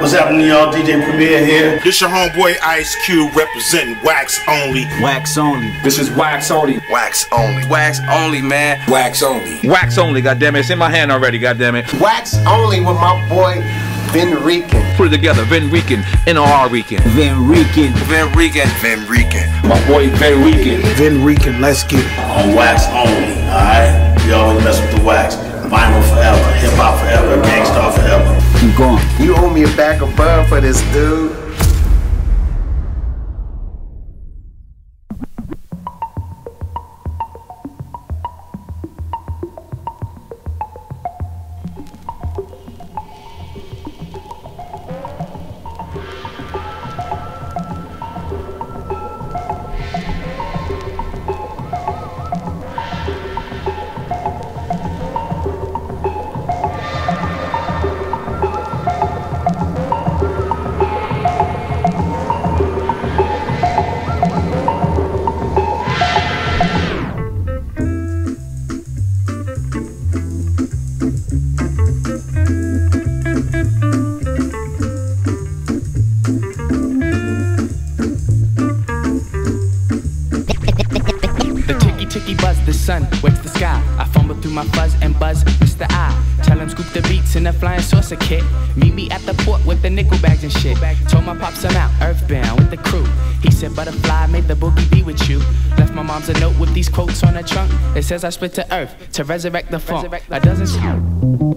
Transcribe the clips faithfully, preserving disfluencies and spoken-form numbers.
What's happening, y'all? D J Premier here. This your homeboy Ice Cube representing Wax Only. Wax Only. This is Wax Only. Wax Only. Wax Only, man. Wax Only. Wax Only, goddammit. It's in my hand already, goddammit. Wax Only with my boy Vin Rican. Put it together, Vin Rican, N O R Rican. Vin Rican. Vin Rican. Vin Rican. My boy Vin Rican. Vin Rican, let's get it. On Wax Only, alright? We always mess with the wax. Vinyl forever, hip hop forever, gangsta forever. Keep going. You owe me a bag of bun for this, dude. Wakes the sky. I fumble through my fuzz and buzz, Mister I. Tell him scoop the beats in a flying saucer kit. Meet me at the port with the nickel bags and shit. Told my pops I'm out, earthbound with the crew. He said butterfly, made the boogie be with you. Left my mom's a note with these quotes on the trunk. It says I split to earth to resurrect the funk. That doesn't sound.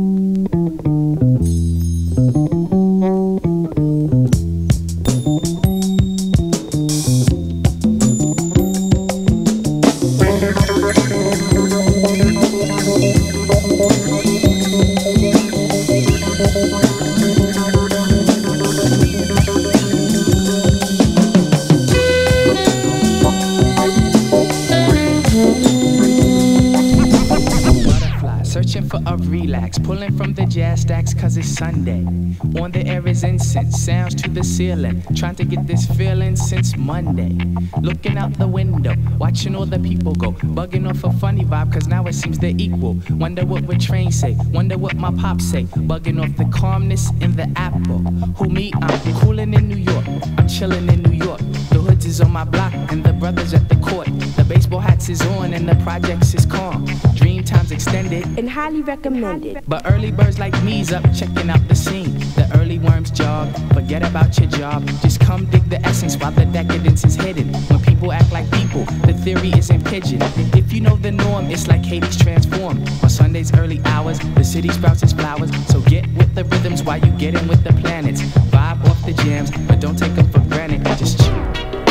Pulling from the jazz stacks cause it's Sunday. On the air is incense, sounds to the ceiling. Trying to get this feeling since Monday. Looking out the window, watching all the people go. Bugging off a funny vibe cause now it seems they're equal. Wonder what would train say, wonder what my pop say. Bugging off the calmness in the apple. Who me? I'm coolin' in New York, I'm chillin' in New York. The hoods is on my block and the brothers at the court. The baseball hats is on and the projects is calm. Dream times extended and highly recommended. But early birds like me's up checking out the scene. The early worms jog, forget about your job. Just come dig the essence while the decadence is hidden. When people act like people, the theory isn't pigeon. If you know the norm, it's like Hades transformed. On Sunday's early hours, the city sprouts its flowers. So get with the rhythms while you get in with the planets. Vibe off the jams, but don't take them for granted. Just chill.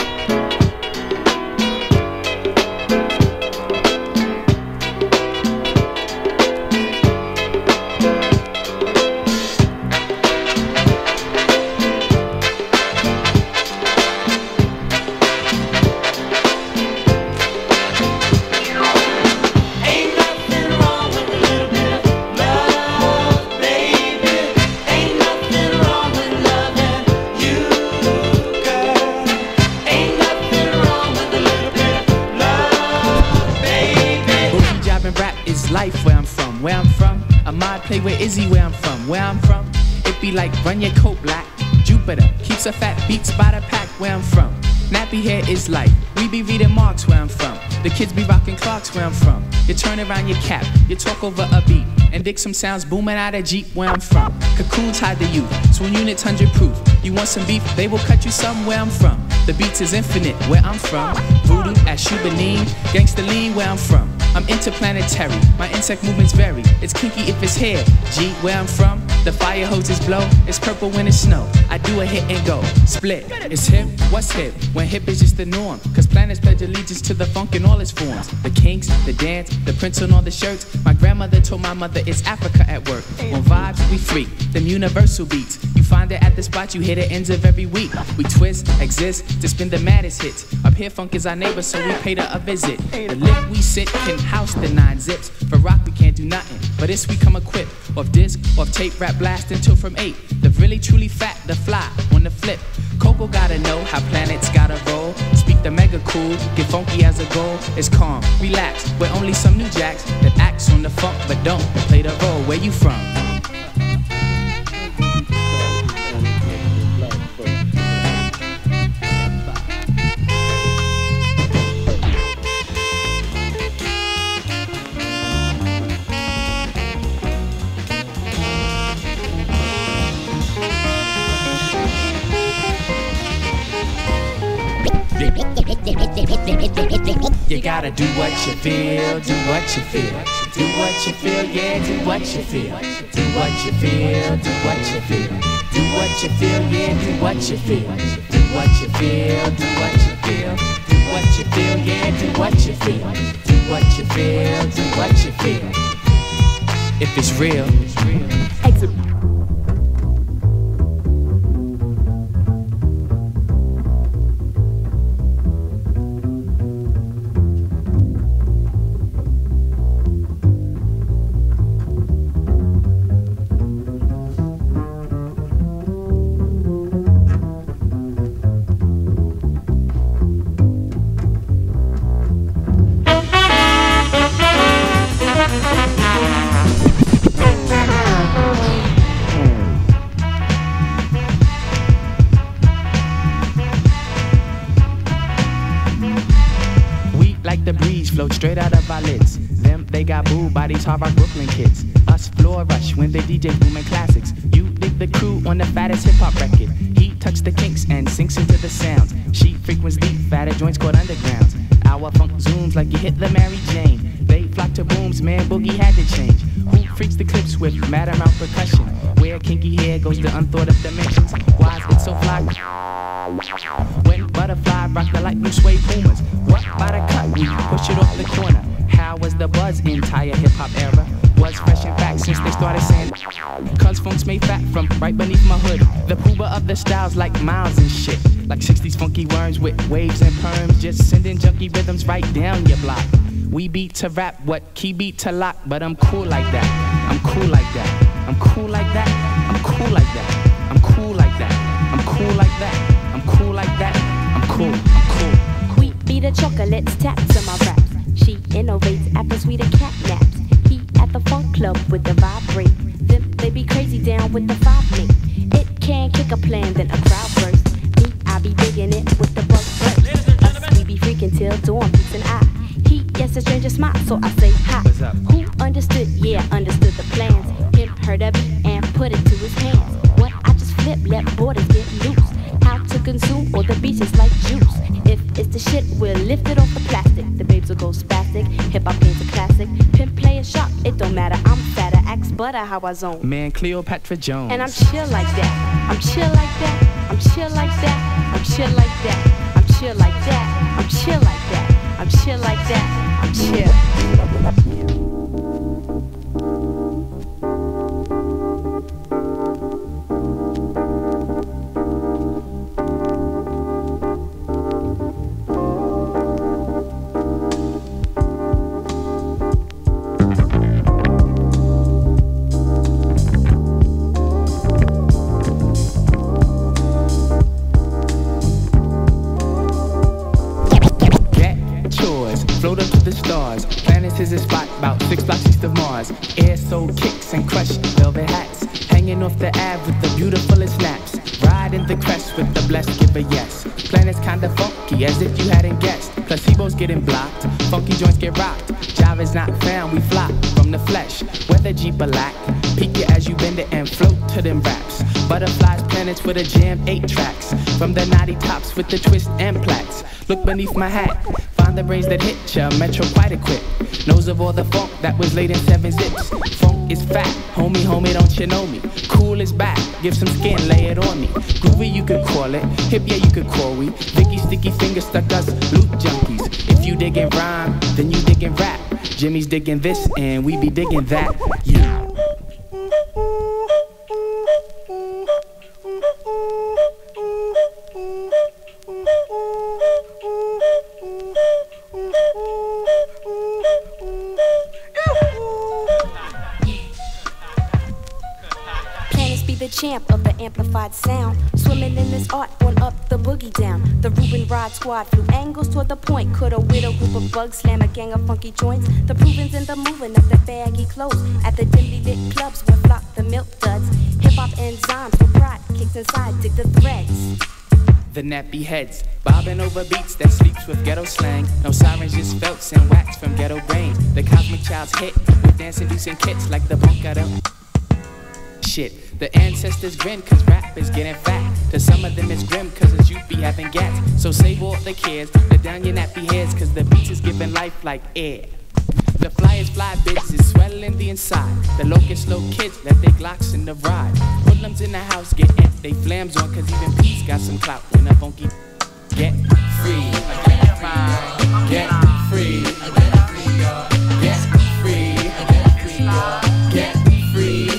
Play with Izzy where I'm from, where I'm from. It be like run your coat black. Jupiter keeps a fat beats by the pack where I'm from. Nappy hair is life. We be reading Marx where I'm from. The kids be rocking Clarks where I'm from. You turn around your cap, you talk over a beat, and dig some sounds booming out of Jeep where I'm from. Cocoons hide the youth, twin units hundred proof. You want some beef, they will cut you some where I'm from. The beats is infinite where I'm from. Voodoo at Shubanin, gangsta lean where I'm from. I'm interplanetary, my insect movements vary. It's kinky if it's hair, G where I'm from. The fire hoses blow, it's purple when it's snow. I do a hit and go, split. It's hip, what's hip? When hip is just the norm. Cause planets pledge allegiance to the funk in all its forms. The kinks, the dance, the prints on all the shirts. My grandmother told my mother it's Africa at work. On vibes, we freak, them universal beats. You find it at the spot, you hear the ends of every week. We twist, exist, to spin the maddest hits. Up here funk is our neighbor, so we paid her a visit. The lip we sit can house the nine zips. For rock we can't do nothing, but this we come equipped. Off disc, off tape, rap blast until from eight. The really truly fat, the fly, on the flip. Coco gotta know how planets gotta roll. Speak the mega cool, get funky as a goal. It's calm, relax, we're only some new jacks that acts on the funk but don't play the role. Where you from? You gotta do what you feel, do what you feel. Do what you feel, yeah, do what you feel. Do what you feel, do what you feel. Do what you feel, yeah, do what you feel. Do what you feel, do what you feel. Do what you feel, yeah, do what you feel. Do what you feel, do what you feel. If it's real, it's real. Exit. Float straight out of our lids. Them, they got booed by these hard rock Brooklyn kids. Us floor rush when they D J booming classics. You dig the crew on the fattest hip hop record. He tucks the kinks and sinks into the sounds. She frequents deep, fatter joints called undergrounds. Our funk zooms like you hit the Mary Jane. They flock to booms, man, Boogie had to change. Who freaks the clips with mad amount percussion? Where kinky hair goes to unthought of dimensions. Why is it so fly? When butterfly rock the light blue suede pumas. What by the cut? We push it off the corner. How was the buzz entire hip hop era? Was fresh in fact since they started saying. Cause funk's made fat from right beneath my hood. The pooba of the styles like miles and shit. Like sixties funky worms with waves and perms. Just sending junky rhythms right down your block. We beat to rap, what key beat to lock. But I'm cool like that. I'm cool like that. I'm cool like that. I'm cool like that. I'm cool like that. I'm cool like that. I'm cool like that. I'm cool. I'm cool. Queen be the chocolates taps to my raps. She innovates after sweeter cat naps. He at the funk club with the vibrate. Them they be crazy down with the five link. It can kick a plan, then a crowd burst. Me, I be digging it with the bug burst. Us, we be freaking till dawn beats an eye. He gets a stranger smile, so I say hi. Who understood? Yeah, understood the plans. Him heard of it and put it to his hands. What I just flip, let borders get loose. How to consume all the beats is like juice. If it's the shit, we'll lift it off the plastic. The babes will go spastic. Hip hop game's a classic. Pimp play a shot, it don't matter. I'm fatter, axe butter, how I zone. Man, Cleopatra Jones. And I'm chill like that. I'm chill like that. I'm chill like that. I'm chill like that. I'm chill like that. I'm chill like that. I'm chill like that. I'm chill. Float up to the stars. Planets is a spot about six blocks east of Mars. Air soul kicks and crush velvet hats. Hanging off the Ave with the beautifulest snaps. Riding the crest with the blessed give a yes. Planets kinda funky as if you hadn't guessed. Placebos getting blocked, funky joints get rocked. Java's not found, we flop from the flesh. Weather Jeep a lack. Peek it as you bend it and float to them raps. Butterflies, planets with a jam, eight tracks. From the naughty tops with the twist and plaits. Look beneath my hat. Find the brains that hit ya, Metro quite equipped. Knows of all the funk that was laid in seven zips. Funk is fat, homie, homie, don't you know me? Cool is back, give some skin, lay it on me. Groovy, you could call it. Hip, yeah, you could call we. Vicky, sticky fingers stuck us, loot junkies. If you diggin' rhyme, then you diggin' rap. Jimmy's digging this, and we be digging that. Yeah. Planets be the champ of the amplified sound. Swimming in this art on up the boogie down. The Ruben Rod squad flew angles toward the point. Could a widow group of bugs slam a gang of funky joints? The provings in the moving of the baggy clothes. At the dimly lit clubs where flock the milk duds. Hip hop enzymes for pride kicks inside, dig the threads. The nappy heads, bobbing over beats that sleeps with ghetto slang. No sirens, just felts and wax from ghetto brain. The cosmic child's hit with dance-inducing kits like the bunk of them. Shit, the ancestors grin cause rap is getting fat. To some of them it's grim cause it's youth be having gats. So save all the cares, let down your nappy hairs cause the beats is giving life like air. The flyers fly bids is swelling the inside. The locust slow kids let their glocks in the ride. Hoodlums in the house get ant, they flams on cause even Pete's got some clout when a funky get free. Get free. Get free. Get free. Get free.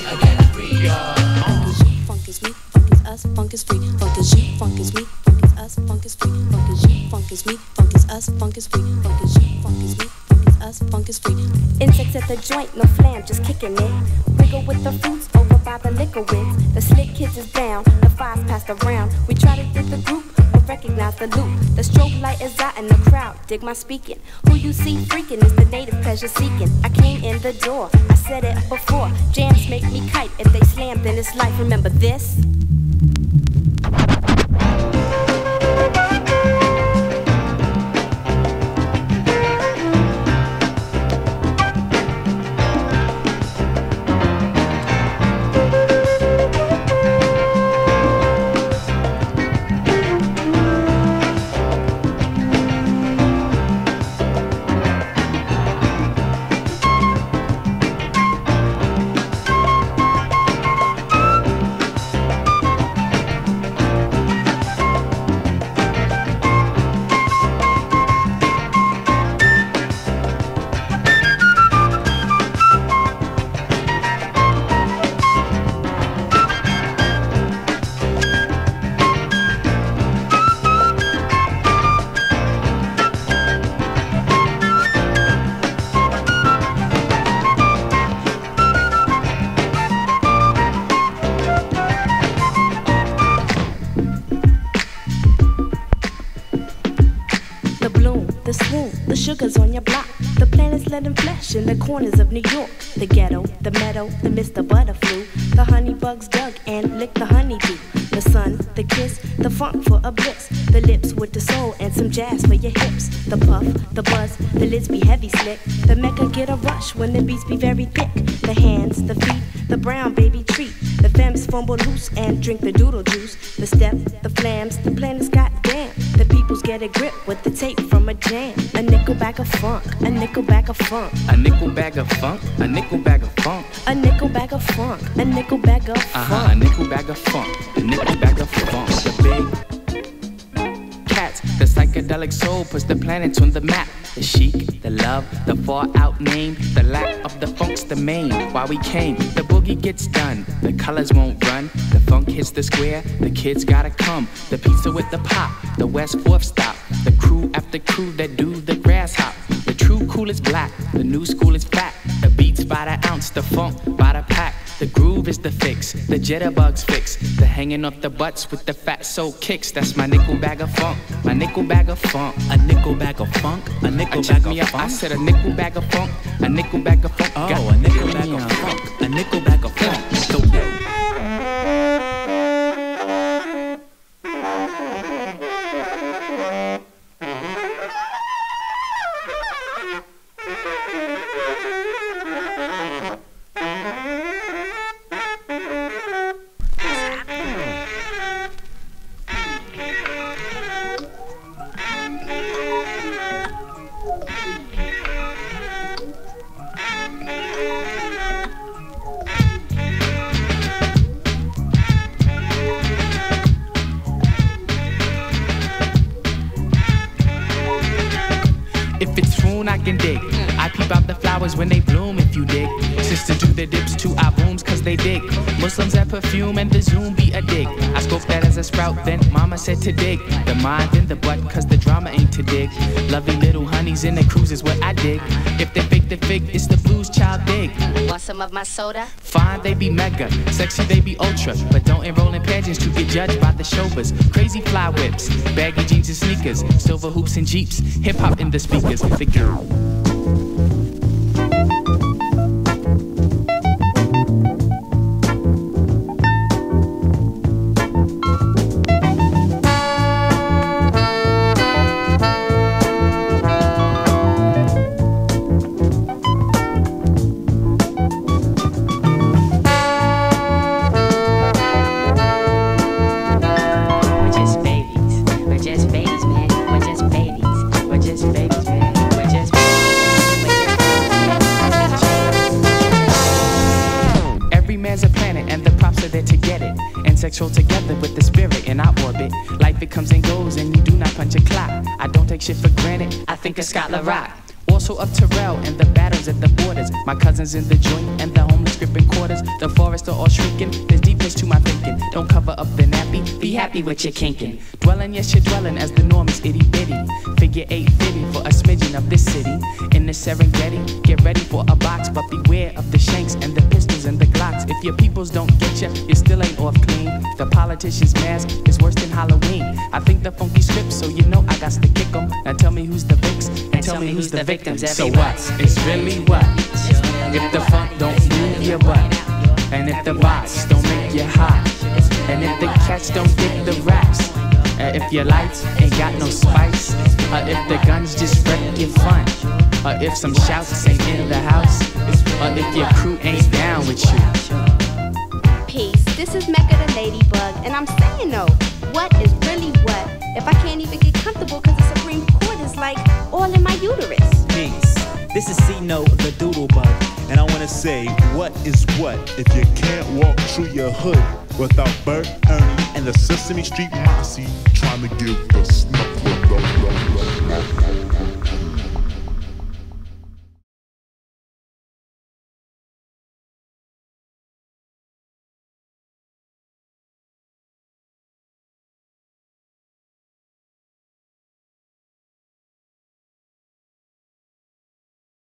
Funk is me, funk is us, funk is free. Funk is you, funk is me, funk is us, funk is free. Funk is you, funk is me, funk is us, funk is free. Funk is you, funk is me, funk is us, funk is free. Insects at the joint, no flam, just kicking it. Wiggle with the fruits over by the liquor wins. The slick kids is down, the fives passed around. We try to dig the group, but recognize the loop. The strobe light is out in the crowd, dig my speaking. Who you see freaking is the native pleasure seeking. I came in the door, I said it before. Jams make me kite, if they slam then it's life. Remember this? Sugars on your block. The planets letting flesh in the corners of New York. The ghetto, the meadow, the Mister Butterflu. The honey bugs dug and licked the honeybee. The sun, the kiss, the funk for a bliss. The lips with the soul and some jazz for your hips. The puff, the buzz, the lids be heavy slick. The mecca get a rush when the beats be very thick. The hands, the feet, the brown baby treat. The femmes fumble loose and drink the doodle juice. The step, the flams, the planets goddamn. The peoples get a grip with the tape from a jam. A nickel bag of funk, a nickel bag of funk. A nickel bag of funk, a nickel bag of funk. A nickel bag of funk, a nickel bag of funk. Uh-huh, a nickel bag of funk, a nickel bag of funk. The big cats, the psychedelic soul puts the planets on the map. The chic, the love, the far out name. The lack of the funk's the main. Why we came, the boogie gets done. The colors won't run, the funk hits the square. The kids gotta come, the pizza with the pop. The West Fourth stop, the crew after crew that do the grass hop. The true cool is black, the new school is fat. The beats by the ounce, the funk by the pack. The groove is the fix, the jitterbugs fix. The hanging off the butts with the fat soul kicks. That's my nickel bag of funk, my nickel bag of funk. A nickel bag of funk, a nickel bag of funk. I said a nickel bag of funk, a nickel bag of funk. Oh, a nickel bag of funk, a nickel bag of funk. So I can dig. I peep out the flowers when they bloom if you dig. Sisters do their dips to our booms cause they dig. Muslims at perfume and the zoom be a dig. I spoke that as a sprout then mama said to dig. The mind in the butt cause the drama ain't to dig. Lovely little honeys in the cruise is what I dig. If they fake the fig, it's the blues child dig. Want some of my soda? Fine, they be mega. Sexy, they be ultra. But don't enroll in pageants to get judged by the showbiz. Crazy fly whips, baggy jeans and sneakers, silver hoops and jeeps, hip hop in the speakers. The girl. Sexual together with the spirit in our orbit. Life it comes and goes and you do not punch a clock. I don't take shit for granted, I think of Scotland Rock. Also of Terrell and the battles at the borders. My cousins in the joint and the homeless gripping quarters. The forest are all shrieking, there's deepness to my thinking. Don't cover up the nappy, be happy with your kinking. Dwelling, yes you're dwelling as the norm is itty bitty. Figure eight fitty for a smidgen of this city. In the Serengeti, get ready for a box. But beware of the shanks and the pistols and the glocks. If your peoples don't get ya, you still ain't off clean. The politician's mask is worse than Halloween. I think the funky script, so you know I got to kick 'em. Now tell me who's the Vicks and tell me who's the victims. So what? It's really what? If the funk don't move your butt, and if the box don't make you hot, and if the cats don't get the raps, uh, if your lights ain't got no spice, or if the guns just wreck your fun, or if some shouts ain't in the house, or if your crew ain't down with you. Peace, this is Mecca the Ladybug, and I'm saying though, what is really what? If I can't even get comfortable cause the Supreme Court is like all in my uterus. Peace, this is C-No the Doodle Bug, and I wanna say, what is what? If you can't walk through your hood without Bert, Ernie, and the Sesame Street Mossy trying to give the snuff.